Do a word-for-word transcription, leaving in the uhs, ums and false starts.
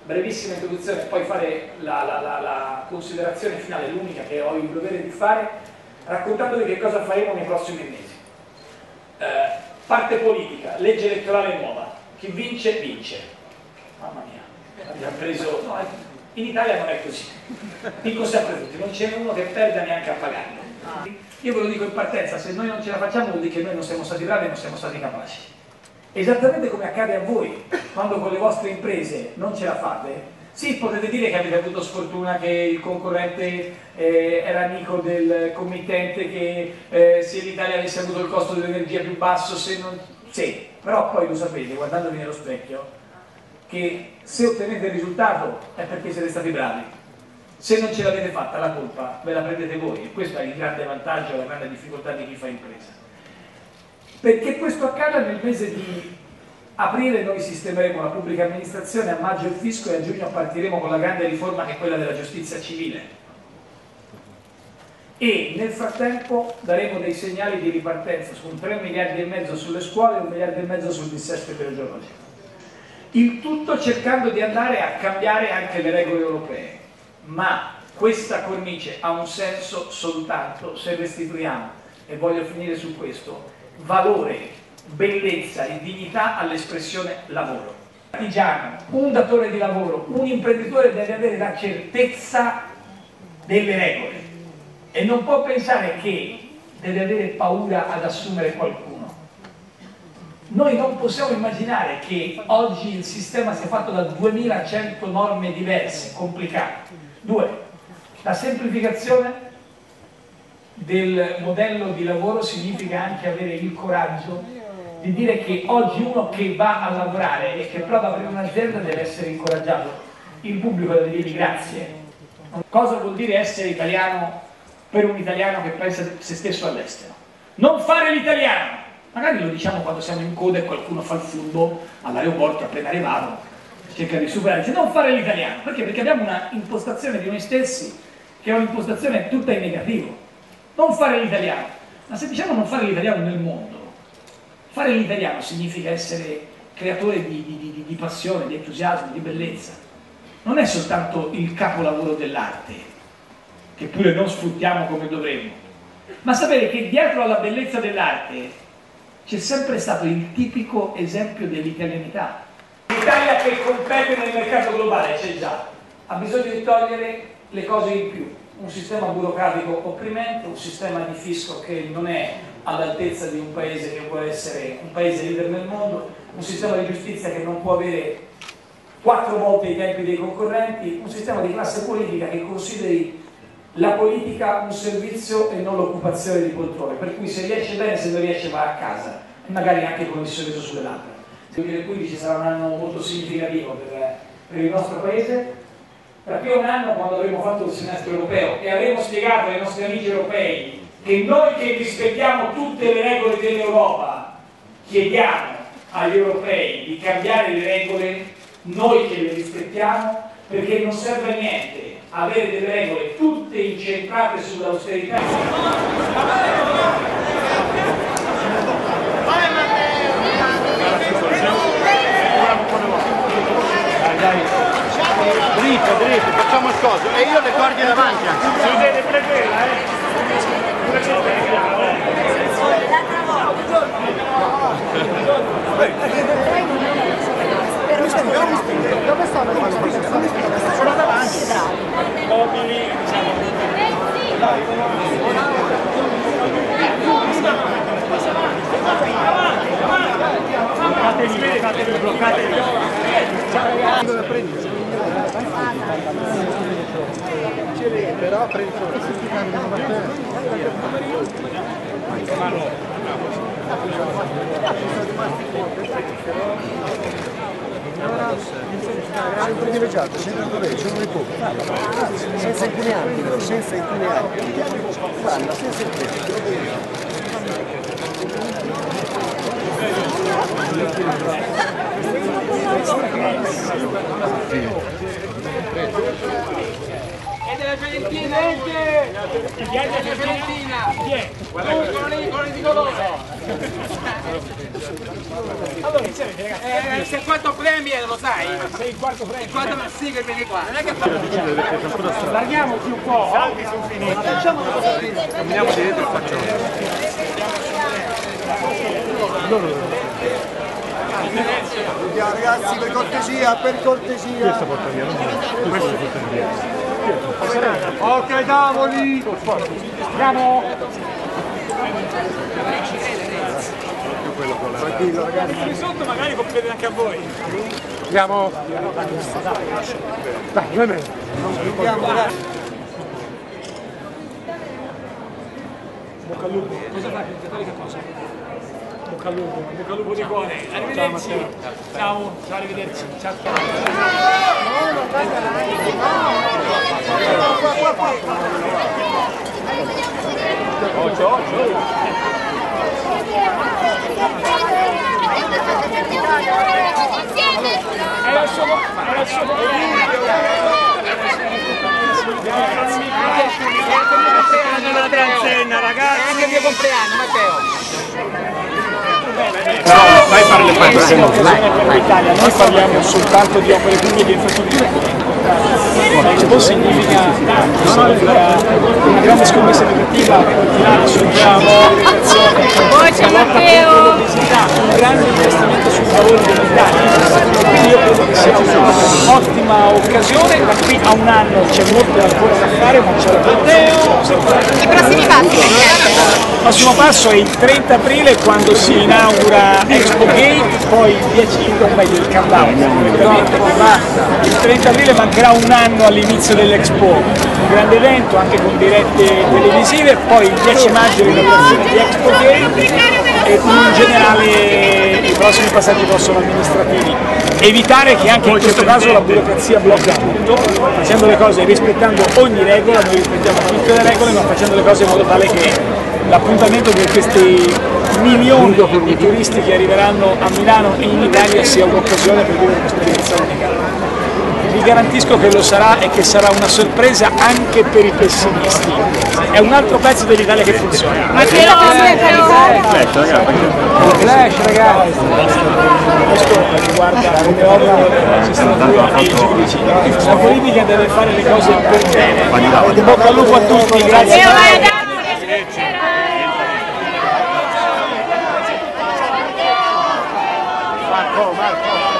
brevissima introduzione e poi fare la, la, la, la considerazione finale, l'unica che ho il dovere di fare, raccontandovi che cosa faremo nei prossimi mesi. Eh, parte politica, legge elettorale nuova, chi vince, vince. Mamma mia, abbiamo preso... No, in Italia non è così, dico sempre tutti, non c'è uno che perda neanche a pagarlo. Io ve lo dico in partenza, se noi non ce la facciamo vuol dire che noi non siamo stati bravi e non siamo stati capaci. Esattamente come accade a voi, quando con le vostre imprese non ce la fate, sì, potete dire che avete avuto sfortuna, che il concorrente eh, era amico del committente, che eh, se l'Italia avesse avuto il costo dell'energia più basso, se non... Sì, però poi lo sapete, guardandovi nello specchio, che se ottenete il risultato è perché siete stati bravi. Se non ce l'avete fatta, la colpa ve la prendete voi, e questo è il grande vantaggio, la grande difficoltà di chi fa impresa. Perché questo accada, nel mese di aprile noi sistemeremo la pubblica amministrazione, a maggio il fisco e a giugno partiremo con la grande riforma che è quella della giustizia civile. E nel frattempo daremo dei segnali di ripartenza su un tre miliardi e mezzo sulle scuole e un miliardo e mezzo sul dissesto idrogeologico. Il tutto cercando di andare a cambiare anche le regole europee. Ma questa cornice ha un senso soltanto se restituiamo, e voglio finire su questo, valore, bellezza e dignità all'espressione lavoro. Un artigiano, un datore di lavoro, un imprenditore deve avere la certezza delle regole e non può pensare che deve avere paura ad assumere qualcuno. Noi non possiamo immaginare che oggi il sistema sia fatto da duemilacento norme diverse, complicate. Due, la semplificazione del modello di lavoro significa anche avere il coraggio di dire che oggi uno che va a lavorare e che prova a aprire un'azienda deve essere incoraggiato. Il pubblico deve dirgli grazie. Cosa vuol dire essere italiano per un italiano che pensa se stesso all'estero? Non fare l'italiano! Magari lo diciamo quando siamo in coda e qualcuno fa il furbo all'aeroporto appena arrivato, cerca di superare, dice non fare l'italiano. Perché? Perché abbiamo una impostazione di noi stessi che è un'impostazione tutta in negativo. Non fare l'italiano. Ma se diciamo non fare l'italiano nel mondo, fare l'italiano significa essere creatore di, di, di, di passione, di entusiasmo, di bellezza. Non è soltanto il capolavoro dell'arte, che pure non sfruttiamo come dovremmo, ma sapere che dietro alla bellezza dell'arte c'è sempre stato il tipico esempio dell'italianità. L'Italia che compete nel mercato globale c'è già, ha bisogno di togliere le cose in più, un sistema burocratico opprimente, un sistema di fisco che non è all'altezza di un paese che vuole essere un paese leader nel mondo, un sistema di giustizia che non può avere quattro volte i tempi dei concorrenti, un sistema di classe politica che consideri la politica un servizio e non l'occupazione di poltrone, per cui se riesce bene, se non riesce va a casa, e magari anche con il sorriso sulle labbra. Il duemilaquindici sarà un anno molto significativo per, per il nostro paese. Tra qui a un anno, quando avremo fatto il semestre europeo e avremo spiegato ai nostri amici europei che noi che rispettiamo tutte le regole dell'Europa chiediamo agli europei di cambiare le regole, noi che le rispettiamo, perché non serve a niente avere delle regole tutte incentrate sull'austerità. Dai, dritto, dritto, facciamo il coso e io le guardie davanti anche. Si vede pure quella, eh? Pure quella è chiaro, eh? Dove sono le persone? Sono davanti. Mobili, diciamo. Fateli, fateli, bloccateli. Dove prendi? Però prendi Sei privilegiato, sei dove sono i poveri, senza incuneanti, senza incuneanti, fanno senza incuneanti. E della Fiorentina! Chi è della Fiorentina? Chi è? Guarda quelli di colore! Allora insieme ragazzi. Eh, sei il quarto premio, lo sai? Sei il quarto premio. Il quarto premio, sì, che vieni qua. Non è che Allarghiamoci un po'. Facciamo una cosa. Camminiamo di dietro e facciamo. Ragazzi, per cortesia, per cortesia. Questa porta via, non questa porta via. Ok, tavoli! Andiamo. Tranquillo ragazzi. Qui sotto magari compete anche a voi. Andiamo. Dai, vai bene. Andiamo ragazzi. Bocca al lupo. Cosa fai? Che cosa? Bocca al lupo, bocca al lupo di cuore. Arrivederci. Ciao, ciao, arrivederci. Ciao. Occhio, occhio. Era il suo era il suo La transenna, ragazzi! È anche il mio compleanno, Matteo. No, vai a fare le per l'Italia, noi parliamo soltanto di opere pubbliche e di infrastrutture. L'Expo significa una grande scommessa educativa culturale sull'uomo, l'educazione, l'obesità, un grande investimento sul valore dell'Italia. Quindi io credo che sia un'ottima occasione, da qui a un anno c'è molto ancora da fare, ma c'è la I prossimi passi? Il prossimo passo è il trenta aprile quando si inaugura Expo Gate, poi il dieci, o meglio il countdown, il trenta aprile mancherà un anno all'inizio dell'Expo, un grande evento anche con dirette televisive, poi il dieci maggio l'inaugurazione di Expo Gate e in generale i prossimi passaggi possono amministrativi. Evitare che anche in questo caso la burocrazia blocca tutto, facendo le cose rispettando ogni regola, noi rispettiamo tutte le regole, ma facendo le cose in modo tale che l'appuntamento per questi milioni di turisti che arriveranno a Milano e in Italia sia un'occasione per vivere un'esperienza unica. Vi garantisco che lo sarà e che sarà una sorpresa anche per i pessimisti. È un altro pezzo dell'Italia che funziona. Ma che lo Flash, ragazzi! Flash ragazzi! Questo riguarda come ovvio la magistratura e i giudici. La politica deve fare le cose per bene. Bocca al lupo a tutti, grazie. Marco, Marco.